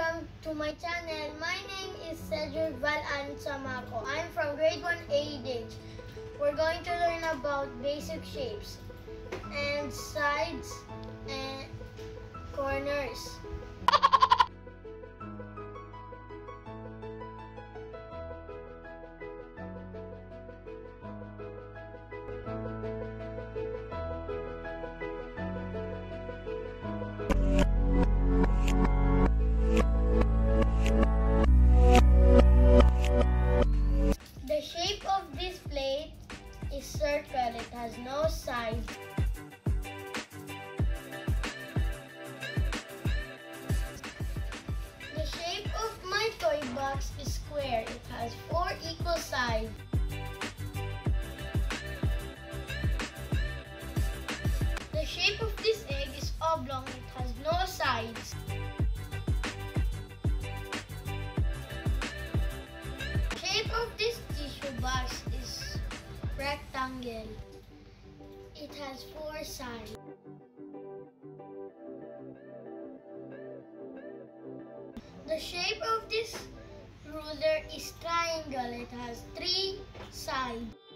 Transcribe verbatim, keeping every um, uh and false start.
Welcome to my channel. My name is Cedric Valan Samaco. I'm from grade one A D H. We're going to learn about basic shapes and sides and corners. The shape of this plate is circle. It has no sides. The shape of my toy box is square. It has four equal sides. The shape of this egg is oblong. It has no sides. The shape of this tissue box is rectangle. It has four sides. The shape of this ruler is triangle. It has three sides.